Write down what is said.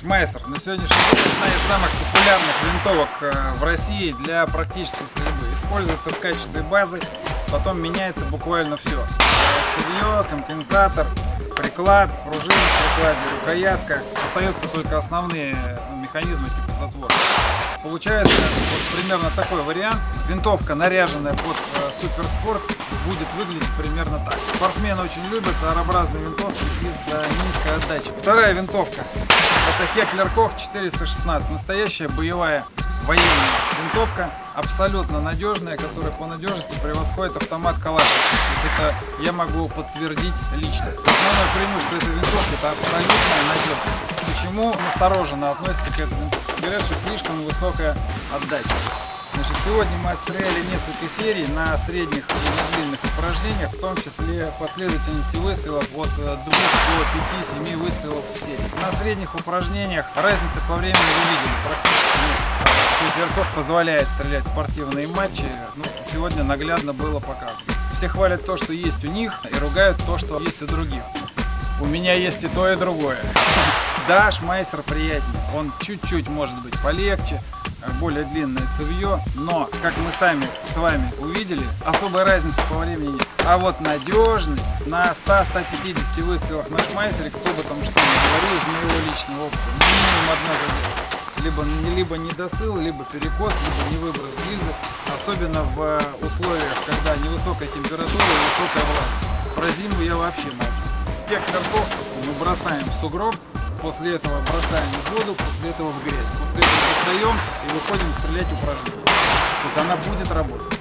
Шмайсер на сегодняшний день одна из самых популярных винтовок в России для практической стрельбы. Используется в качестве базы, потом меняется буквально все. Цевье, компенсатор, приклад, пружина в прикладе, рукоятка. Остаются только основные механизмы типа затвора. Получается вот примерно такой вариант. Винтовка, наряженная под суперспорт, будет выглядеть примерно так. Спортсмены очень любят R-образные винтовки из-за низкой отдачи. Вторая винтовка — это Heckler Koch 416. Настоящая боевая военная винтовка, абсолютно надежная, которая по надежности превосходит автомат Калашников. То есть это я могу подтвердить лично. Основное преимущество этой винтовки — это абсолютная надежность. Почему настороженно относятся к этой винтовке? Говорят, что слишком высокая отдача. Значит, сегодня мы отстреляли несколько серий на средних и на длинных упражнениях, в том числе последовательности выстрелов от 2 до 5-7 выстрелов в серии. На средних упражнениях разницы по времени вы видели практически нет. Heckler Koch позволяет стрелять спортивные матчи, сегодня наглядно было показано. Все хвалят то, что есть у них, и ругают то, что есть у других. У меня есть и то, и другое. Да, Шмайсер приятнее, он чуть-чуть может быть полегче, более длинное цевье, но, как мы сами с вами увидели, особой разницы по времени нет. А вот надежность на 100-150 выстрелах на Шмайсере, кто бы там что ни говорил, из моего личного опыта, минимум одна задержка. Либо недосыл, либо перекос, либо невыброс гильзы, особенно в условиях, когда невысокая температура и высокая влажность. Про зиму я вообще молчу. Heckler Koch мы бросаем в сугроб, после этого бросаем в воду, после этого в грязь. После этого достаем и выходим стрелять упражнения. То есть она будет работать.